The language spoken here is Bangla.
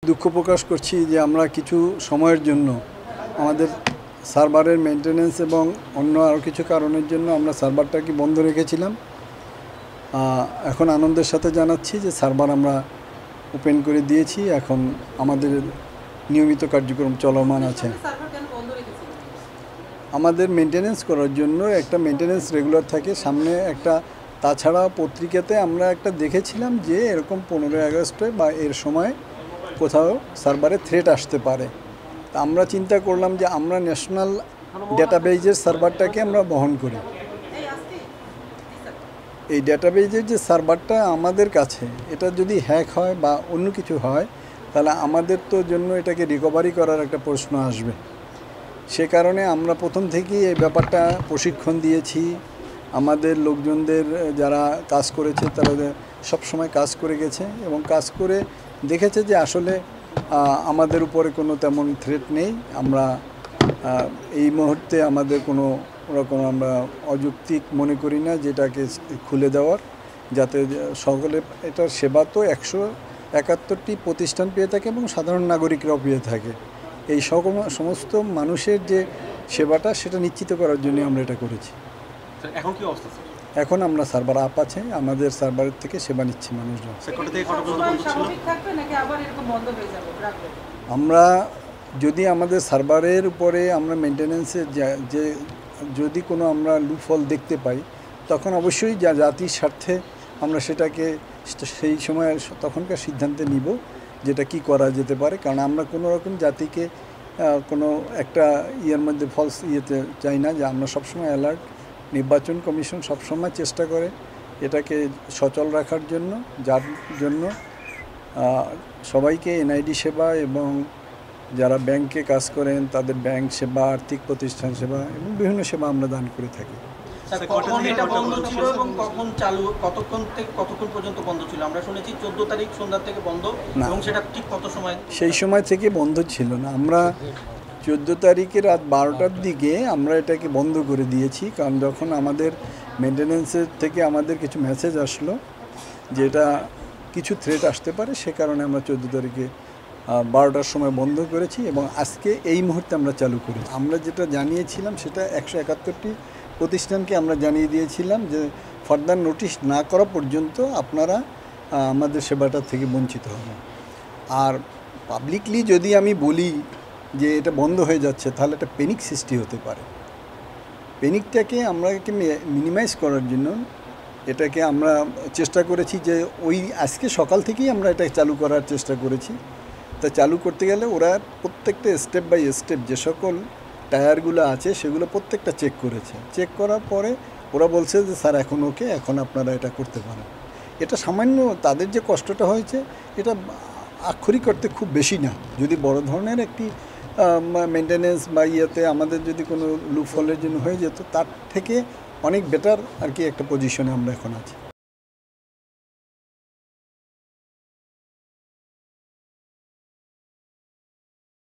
দুঃখ প্রকাশ করছি যে আমরা কিছু সময়ের জন্য আমাদের সার্ভারের মেনটেনেন্স এবং অন্য আরও কিছু কারণের জন্য আমরা সার্ভারটাকে বন্ধ রেখেছিলাম। এখন আনন্দের সাথে জানাচ্ছি যে সার্ভার আমরা ওপেন করে দিয়েছি। এখন আমাদের নিয়মিত কার্যক্রম চলমান আছে। আমাদের মেনটেনেন্স করার জন্য একটা মেনটেনেন্স রেগুলার থাকে সামনে একটা। তাছাড়া পত্রিকাতে আমরা একটা দেখেছিলাম যে এরকম 15ই আগস্টে বা এর সময় কোথাও সার্ভারে থ্রেট আসতে পারে। তা আমরা চিন্তা করলাম যে আমরা ন্যাশনাল ডেটাবেজের সার্ভারটাকে আমরা বহন করি। এই ডেটাবেজের যে সার্ভারটা আমাদের কাছে, এটা যদি হ্যাক হয় বা অন্য কিছু হয় তাহলে আমাদের তো জন্য এটাকে রিকভারি করার একটা প্রশ্ন আসবে। সে কারণে আমরা প্রথম থেকেই এই ব্যাপারটা প্রশিক্ষণ দিয়েছি। আমাদের লোকজনদের যারা কাজ করেছে তারা সবসময় কাজ করে গেছে এবং কাজ করে দেখেছে যে আসলে আমাদের উপরে কোনো তেমন থ্রেট নেই। আমরা এই মুহূর্তে আমাদের কোনো রকম আমরা অযৌক্তিক মনে করি না যেটাকে খুলে দেওয়ার, যাতে সকলে এটার সেবা তো 171টি প্রতিষ্ঠান পেয়ে থাকে এবং সাধারণ নাগরিকরাও পেয়ে থাকে। এই সমস্ত মানুষের যে সেবাটা সেটা নিশ্চিত করার জন্য আমরা এটা করেছি। এখন কি অবস্থা? এখন আমরা সার্ভার আপ আছে, আমাদের সার্ভারের থেকে সেবা নিচ্ছি মানুষজন। আমরা যদি আমাদের সার্ভারের উপরে আমরা মেনটেন্যান্সের যে যদি কোনো আমরা লুফল দেখতে পাই তখন অবশ্যই জাতির স্বার্থে আমরা সেটাকে সেই সময় তখনকার সিদ্ধান্তে নিব যেটা কি করা যেতে পারে। কারণ আমরা কোনো রকম জাতিকে কোনো একটা ইয়ের মধ্যে ফলস ইয়েতে চাই না। যে আমরা সবসময় অ্যালার্ট। নির্বাচন কমিশন সবসময় চেষ্টা করে এটাকে সচল রাখার জন্য, যার জন্য সবাইকে এনআইডি সেবা এবং যারা ব্যাংকে কাজ করেন তাদের ব্যাংক সেবা, আর্থিক প্রতিষ্ঠান সেবা এবং বিভিন্ন সেবা আমরা দান করে থাকি। কতক্ষণ পর্যন্ত বন্ধ ছিল? আমরা শুনেছি 14 তারিখ সন্ধ্যা থেকে বন্ধ, এবং সেটা ঠিক কত সময়? সেই সময় থেকে বন্ধ ছিল না। আমরা 14 তারিখে রাত 12টার দিকে আমরা এটাকে বন্ধ করে দিয়েছি। কারণ যখন আমাদের মেনটেন্যান্সের থেকে আমাদের কিছু মেসেজ আসলো যেটা কিছু থ্রেট আসতে পারে, সে কারণে আমরা 14 তারিখে 12টার সময় বন্ধ করেছি এবং আজকে এই মুহূর্তে আমরা চালু করি। আমরা যেটা জানিয়েছিলাম সেটা 171টি প্রতিষ্ঠানকে আমরা জানিয়ে দিয়েছিলাম যে ফার্দার নোটিশ না করা পর্যন্ত আপনারা আমাদের সেবাটা থেকে বঞ্চিত হবেন। আর পাবলিকলি যদি আমি বলি যে এটা বন্ধ হয়ে যাচ্ছে তাহলে একটা প্যানিক সৃষ্টি হতে পারে। প্যানিকটাকে আমরা মিনিমাইজ করার জন্য এটাকে আমরা চেষ্টা করেছি যে ওই আজকে সকাল থেকেই আমরা এটা চালু করার চেষ্টা করেছি। তা চালু করতে গেলে ওরা প্রত্যেকটা স্টেপ বাই স্টেপ যে সকল টায়ারগুলো আছে সেগুলো প্রত্যেকটা চেক করেছে। চেক করার পরে ওরা বলছে যে স্যার এখন ওকে, এখন আপনারা এটা করতে পারেন। এটা সামান্য তাদের যে কষ্টটা হয়েছে এটা আক্ষরিক করতে খুব বেশি না। যদি বড় ধরনের একটি মেনটেন্যান্স বা ইয়েতে আমাদের যদি কোনো লুফলের জন্য হয়ে যেত, তার থেকে অনেক বেটার আর কি একটা পজিশনে আমরা এখন আছি।